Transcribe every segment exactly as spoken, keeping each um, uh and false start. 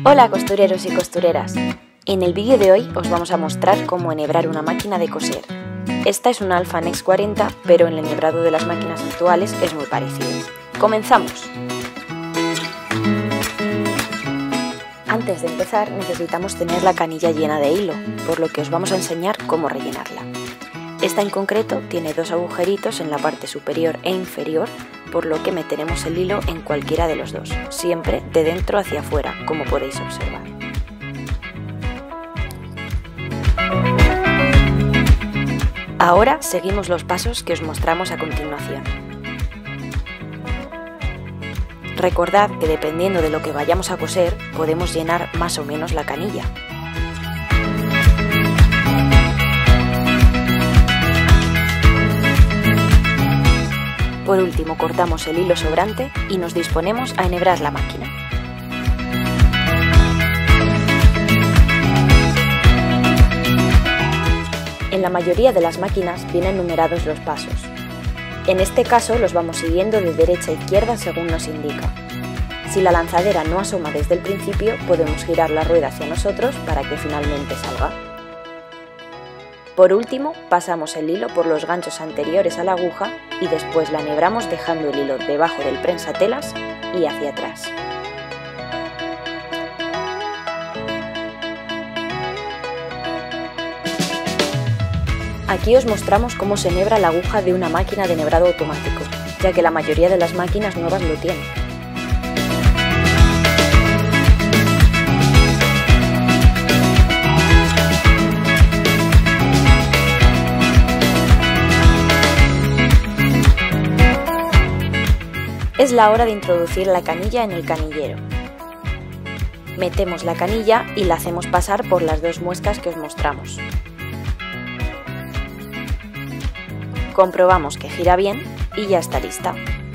Hola costureros y costureras, en el vídeo de hoy os vamos a mostrar cómo enhebrar una máquina de coser. Esta es una Alpha Next cuarenta, pero el enhebrado de las máquinas actuales es muy parecido. ¡Comenzamos! Antes de empezar necesitamos tener la canilla llena de hilo, por lo que os vamos a enseñar cómo rellenarla. Esta en concreto tiene dos agujeritos en la parte superior e inferior, por lo que meteremos el hilo en cualquiera de los dos, siempre de dentro hacia afuera, como podéis observar. Ahora seguimos los pasos que os mostramos a continuación. Recordad que dependiendo de lo que vayamos a coser, podemos llenar más o menos la canilla. Por último, cortamos el hilo sobrante y nos disponemos a enhebrar la máquina. En la mayoría de las máquinas vienen numerados los pasos. En este caso los vamos siguiendo de derecha a izquierda según nos indica. Si la lanzadera no asoma desde el principio, podemos girar la rueda hacia nosotros para que finalmente salga. Por último, pasamos el hilo por los ganchos anteriores a la aguja y después la enhebramos dejando el hilo debajo del prensatelas y hacia atrás. Aquí os mostramos cómo se enhebra la aguja de una máquina de enhebrado automático, ya que la mayoría de las máquinas nuevas lo tienen. Es la hora de introducir la canilla en el canillero. Metemos la canilla y la hacemos pasar por las dos muescas que os mostramos. Comprobamos que gira bien y ya está lista.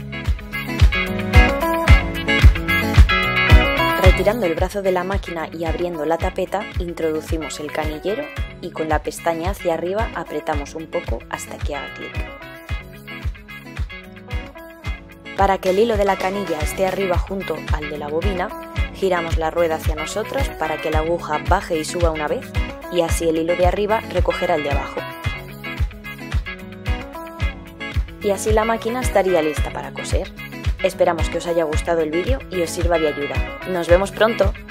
Retirando el brazo de la máquina y abriendo la tapeta, introducimos el canillero y con la pestaña hacia arriba apretamos un poco hasta que haga clic. Para que el hilo de la canilla esté arriba junto al de la bobina, giramos la rueda hacia nosotros para que la aguja baje y suba una vez y así el hilo de arriba recogerá el de abajo. Y así la máquina estaría lista para coser. Esperamos que os haya gustado el vídeo y os sirva de ayuda. ¡Nos vemos pronto!